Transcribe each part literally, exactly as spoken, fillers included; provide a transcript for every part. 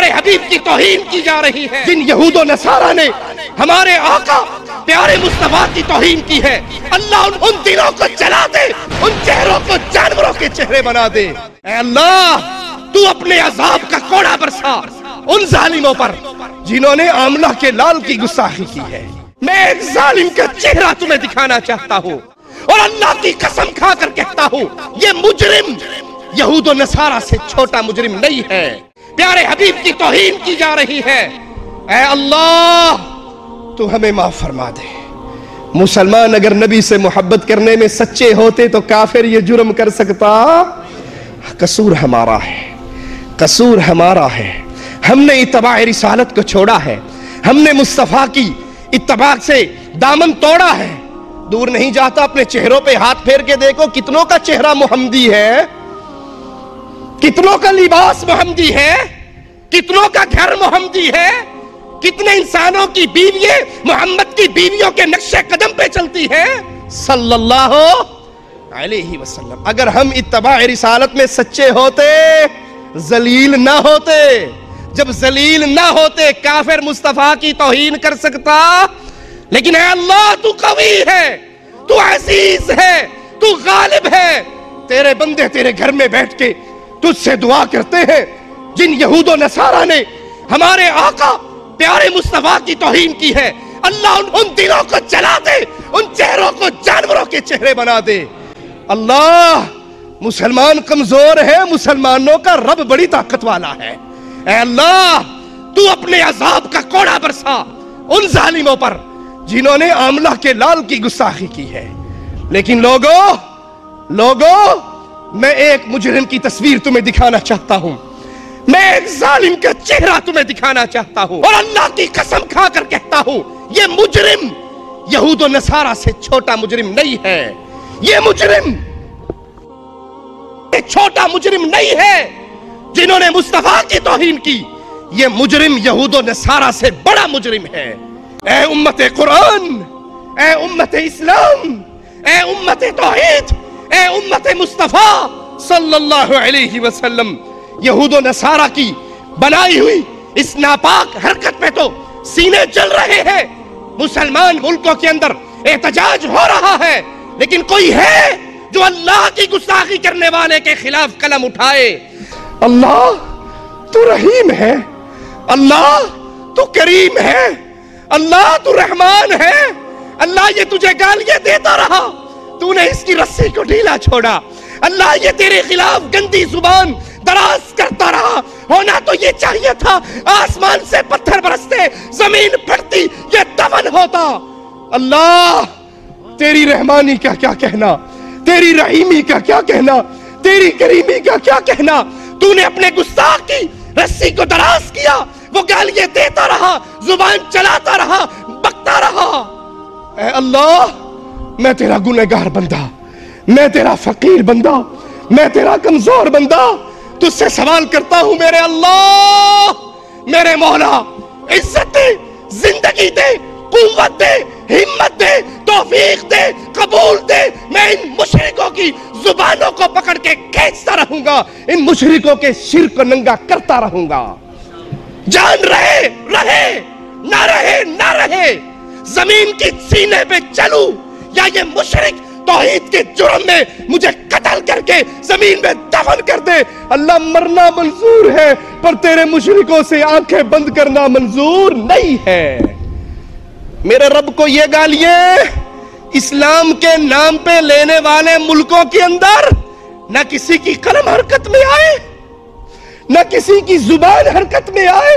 پیارے حبیب کی توہین کی جا رہی ہے. جن یہود و نصارہ نے ہمارے آقا پیارے مصطفیٰ کی توہین کی ہے، اللہ ان, ان دلوں کو جلا دے، ان چہروں کو جانوروں کے چہرے بنا دے. اے اللہ تو اپنے عذاب کا کوڑا برسا ان ظالموں پر جنہوں نے آمنہ کے لال کی گستاخی کی ہے. میں ایک ظالم کا چہرہ تمہیں دکھانا چاہتا ہوں اور اللہ کی قسم کھا کر کہتا ہوں یہ مجرم یہود و نصارہ سے چھوٹا مجرم نہیں ہے. پیارے حبیب کی توہین کی جا رہی ہے. اے اللہ تو ہمیں معاف فرما دے. مسلمان اگر نبی سے محبت کرنے میں سچے ہوتے تو کافر یہ جرم کر سکتا؟ قصور ہمارا ہے، قصور ہمارا ہے. ہم نے اتباع رسالت کو چھوڑا ہے، ہم نے مصطفیٰ کی اتباع سے دامن توڑا ہے. دور نہیں جاتا، اپنے چہروں پہ ہاتھ پھیر کے دیکھو کتنوں کا چہرہ محمدی ہے، کتنوں کا لباس محمدی ہے، کتنوں کا گھر محمدی ہے، کتنے انسانوں کی بیوییں محمد کی بیویوں کے نقش قدم پہ چلتی ہیں صلی اللہ علیہ وسلم. اگر ہم اتباع رسالت میں سچے ہوتے ذلیل نہ ہوتے. جب ذلیل نہ ہوتے کافر مصطفیٰ کی توہین کر سکتا؟ لیکن اے اللہ تو قوی ہے، تو عزیز ہے، تو غالب ہے. تیرے بندے تیرے گھر میں بیٹھ کے تجھ سے دعا کرتے ہیں. جن یہود و نصارہ نے ہمارے آقا پیارے مصطفیٰ کی توہین کی ہے، اللہ ان, ان دلوں کو جلا دے، ان چہروں کو جانوروں کے چہرے بنا دے. اللہ مسلمان کمزور ہے، مسلمانوں کا رب بڑی طاقت والا ہے. اے اللہ تو اپنے عذاب کا کوڑا برسا ان ظالموں پر جنہوں نے آمنہ کے لال کی گستاخی کی ہے. لیکن لوگوں لوگوں میں ایک مجرم کی تصویر تمہیں دکھانا چاہتا ہوں، میں ایک ظالم کا چہرہ تمہیں دکھانا چاہتا ہوں اور اللہ کی قسم کھا کر کہتا ہوں یہ مجرم یہود و نصارہ سے چھوٹا مجرم نہیں ہے. یہ مجرم ایک چھوٹا مجرم نہیں ہے جنہوں نے مصطفیٰ کی توہین کی. یہ مجرم یہود و نصارہ سے بڑا مجرم ہے. اے امت قرآن، اے امت اسلام، اے امت توحید، اے امت مصطفیٰ صلی اللہ علیہ وسلم، یہود و نصارہ کی بنائی ہوئی اس ناپاک حرکت میں تو سینے جل رہے ہیں. مسلمان ملکوں کے اندر احتجاج ہو رہا ہے، لیکن کوئی ہے جو اللہ کی گستاخی کرنے والے کے خلاف قلم اٹھائے؟ اللہ تو رحیم ہے، اللہ تو کریم ہے، اللہ تو رحمان ہے. اللہ یہ تجھے گالیاں دیتا رہا، تو نے اس کی رسی کو ڈھیلا چھوڑا. اللہ یہ تیرے خلاف گندی زبان دراز کرتا رہا. ہونا تو یہ چاہیے تھا آسمان سے پتھر برستے، زمین پھٹتی، یہ دفن ہوتا. اللہ تیری رحمانی کا کیا کہنا، تیری رحیمی کا کیا کہنا، تیری کریمی کا کیا کہنا. تو نے اپنے گستاخ کی رسی کو دراز کیا، وہ گالیاں دیتا رہا، زبان چلاتا رہا، بکتا رہا. اے اللہ میں تیرا گنہگار بندہ، میں تیرا فقیر بندہ، میں تیرا کمزور بندہ تجھ سے سوال کرتا ہوں میرے اللہ، میرے مولا، عزت دے، زندگی دے، قوت دے، ہمت دے، توفیق دے، قبول دے. میں ان مشرکوں کی زبانوں کو پکڑ کے کھینچتا رہوں گا، ان مشرکوں کے شرک کو ننگا کرتا رہوں گا. جان رہے رہے نہ رہے نہ رہے، زمین کی سینے پہ چلوں یا یہ مشرک توحید کے جرم میں مجھے قتل کر کے زمین میں دفن کر دے. اللہ مرنا منظور ہے پر تیرے مشرکوں سے آنکھیں بند کرنا منظور نہیں ہے. میرے رب کو یہ گالیاں اسلام کے نام پہ لینے والے ملکوں کے اندر نہ کسی کی قلم حرکت میں آئے، نہ کسی کی زبان حرکت میں آئے.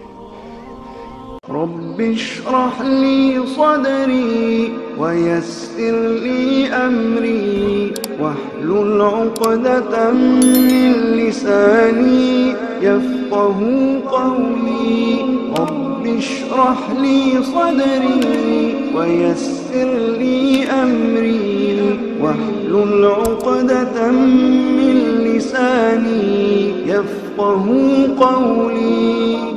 رب اشرح لي صدري ويسر لي أمري واحلل عقدة من لساني يفقه قولي. رب اشرح لي صدري ويسر لي أمري واحلل عقدة من لساني يفقه قولي.